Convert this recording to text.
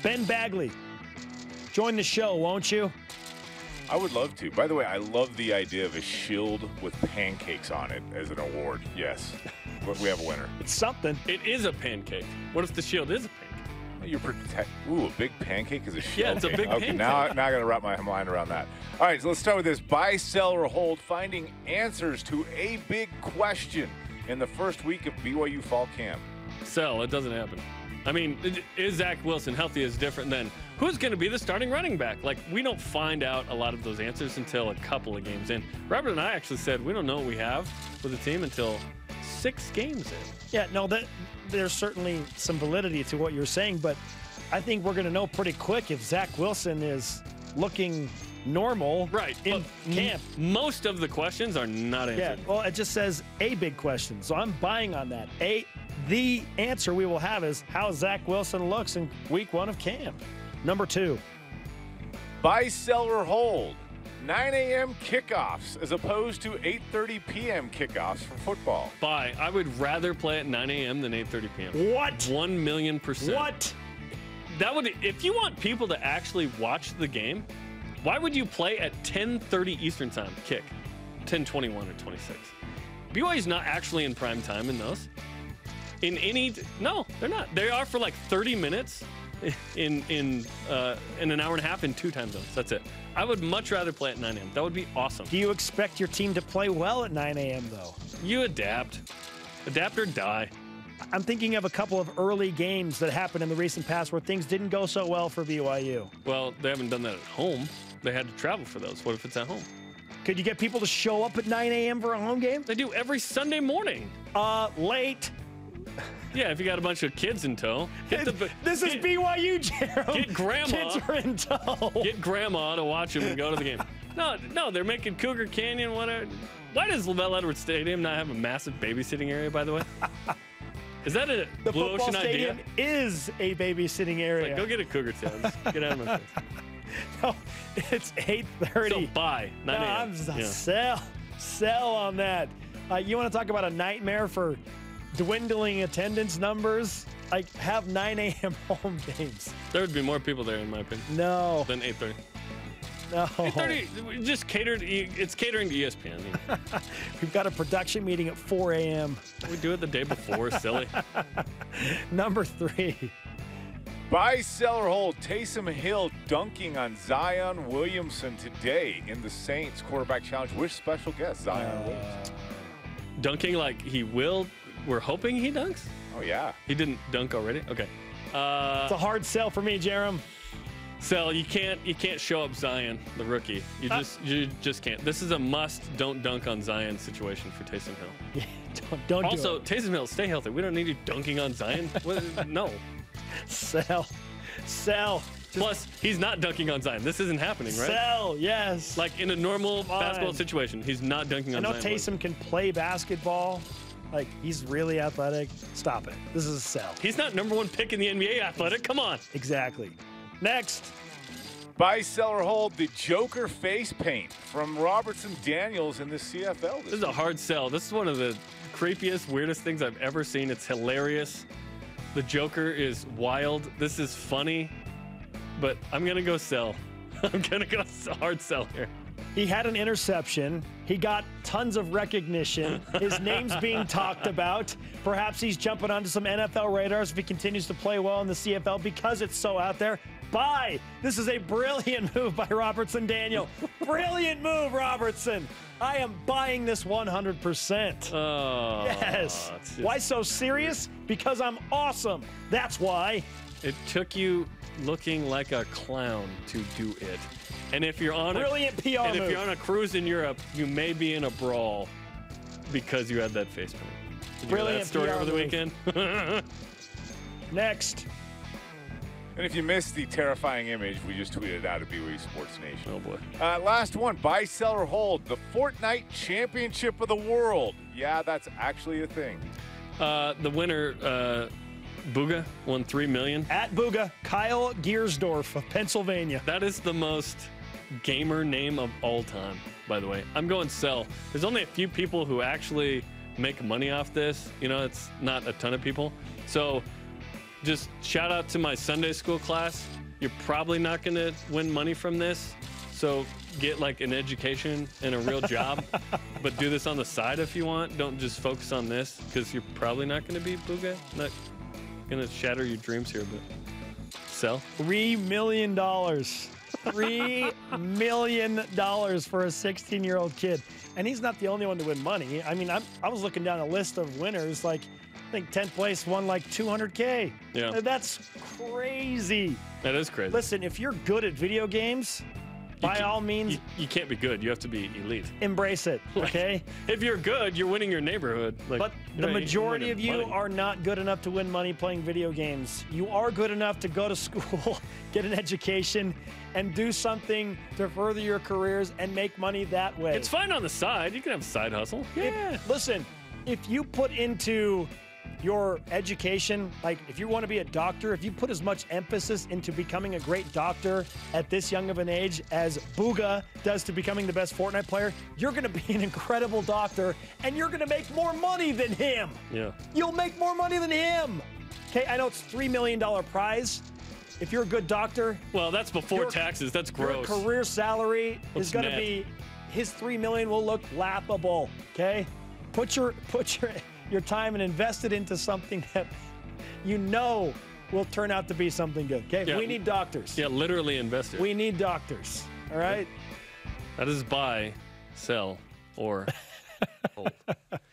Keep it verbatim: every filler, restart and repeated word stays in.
Ben Bagley, join the show, won't you? I would love to. By the way, I love the idea of a shield with pancakes on it as an award. Yes. But we have a winner. It's something. It is a pancake. What if the shield is a pancake? You're protect. Ooh, a big pancake is a shield. Yeah, it's a big okay, pancake. now, now I got to wrap my mind around that. All right, so let's start with this. Buy, sell, or hold, finding answers to a big question in the first week of B Y U fall camp. Sell. It doesn't happen. I mean, is Zach Wilson healthy is different than who's going to be the starting running back? Like, we don't find out a lot of those answers until a couple of games in. Robert and I actually said we don't know what we have with the team until six games in. Yeah, no, that there's certainly some validity to what you're saying, but I think we're going to know pretty quick if Zach Wilson is looking normal right in camp. Most of the questions are not answered. Yeah, well, it just says a big question, so I'm buying on that. A, the answer we will have is how Zach Wilson looks in week one of camp. Number two. Buy, sell, or hold, nine A M kickoffs as opposed to eight thirty P M kickoffs for football. Buy. I would rather play at nine A M than eight thirty P M What? One million percent. What? That would, if you want people to actually watch the game, why would you play at ten thirty Eastern time kick? ten twenty-one or twenty-six. B Y U's not actually in prime time in those. In any, no, they're not. They are for like thirty minutes in in uh, in an hour and a half in two time zones. That's it. I would much rather play at nine A M That would be awesome. Do you expect your team to play well at nine A M though? You adapt. Adapt or die. I'm thinking of a couple of early games that happened in the recent past where things didn't go so well for B Y U. Well, they haven't done that at home. They had to travel for those. What if it's at home? Could you get people to show up at nine A M for a home game? They do every Sunday morning. Uh, late. Yeah, if you got a bunch of kids in tow. Get the, this is get, B Y U, Jarom. Get grandma. Kids are in tow. Get grandma to watch them and go to the game. No, no, they're making Cougar Canyon, whatever. Why does LaBelle Edwards Stadium not have a massive babysitting area, by the way? Is that a the Blue football Ocean stadium idea? is a babysitting area. Like, go get a Cougar Towns. Get out of my face. No, it's eight thirty. So buy, nine A M No, I'm yeah. sell, sell on that. Uh, you want to talk about a nightmare for dwindling attendance numbers? Like, have nine A M home games. There would be more people there, in my opinion. No. Than eight thirty. No. eight thirty, just catered. It's catering to E S P N. You know. We've got a production meeting at four A M We do it the day before, silly. Number three. Buy, sell, or hold, Taysom Hill dunking on Zion Williamson today in the Saints Quarterback Challenge with special guest Zion Uh, Williamson. Dunking like he will. We're hoping he dunks. Oh, yeah. He didn't dunk already. Okay. Uh, it's a hard sell for me, Jarom. Sell. You can't. You can't show up Zion, the rookie. You Uh, just. You just can't. This is a must. Don't dunk on Zion situation for Taysom Hill. Yeah, don't don't Also, do it. Taysom Hill, stay healthy. We don't need you dunking on Zion. What- no. Sell. Sell. Just Plus, he's not dunking on Zion. This isn't happening, right? sell, yes. Like in a normal Fine. basketball situation, he's not dunking I on know Zion. Taysom can play basketball. Like, he's really athletic. Stop it. This is a sell. He's not number one pick in the N B A athletic. Come on. Exactly. Next. Buy, sell, or hold, the Joker face paint from Robertson Daniels in the C F L. This is a hard sell. This is one of the creepiest, weirdest things I've ever seen. It's hilarious. The Joker is wild. This is funny, but I'm going to go sell. I'm going to go hard sell here. He had an interception. He got tons of recognition. His name's being talked about. Perhaps he's jumping onto some N F L radars if he continues to play well in the C F L because it's so out there. Buy. This is a brilliant move by Robertson Daniel. Brilliant move, Robertson. I am buying this one hundred percent. Oh, yes. it's just- Why so serious? Because I'm awesome. That's why. It took you looking like a clown to do it. And if you're on Brilliant a, P R and move. if you're on a cruise in Europe, you may be in a brawl because you had that face paint. Did you hear Brilliant that story P R over the move. weekend? Next. And if you missed the terrifying image, we just tweeted out at B Y U Sports Nation. Oh boy. Uh, last one, buy, sell, or hold, the Fortnite Championship of the World. Yeah, that's actually a thing. Uh, the winner, uh, Booga, won three million dollars. At Booga, Kyle Giersdorf of Pennsylvania. That is the most gamer name of all time, by the way. I'm going sell. There's only a few people who actually make money off this. You know, it's not a ton of people. So just shout out to my Sunday school class. You're probably not going to win money from this. So get like an education and a real job, but do this on the side if you want. Don't just focus on this because you're probably not going to be Booga. Not going to shatter your dreams here, but sell. Three million dollars. Three million dollars for a sixteen-year-old kid. And he's not the only one to win money. I mean, I'm, I was looking down a list of winners. Like, I think tenth place won like two hundred K. Yeah. That's crazy. That is crazy. Listen, if you're good at video games, by can, all means, you, you can't be good. You have to be elite. Embrace it, okay? Like, if you're good, you're winning your neighborhood. Like, but the no, majority of you money. are not good enough to win money playing video games. You are good enough to go to school, get an education, and do something to further your careers and make money that way. It's fine on the side. You can have a side hustle. Yeah. If, listen, if you put into your education, like if you want to be a doctor, if you put as much emphasis into becoming a great doctor at this young of an age as Booga does to becoming the best Fortnite player, you're going to be an incredible doctor and you're going to make more money than him. Yeah. You'll make more money than him. Okay, I know it's three million dollars prize. If you're a good doctor, well, that's before your, taxes. That's gross. Your career salary What's is going to net? be, his three million dollars will look laughable, okay? Put your, put your, your time and invest it into something that you know will turn out to be something good, okay? Yeah. We need doctors. Yeah, literally invest it. We need doctors, all right? That is buy, sell, or hold.